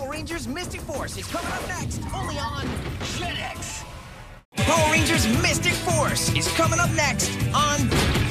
Power Rangers Mystic Force is coming up next, only on Jetix. Power Rangers Mystic Force is coming up next on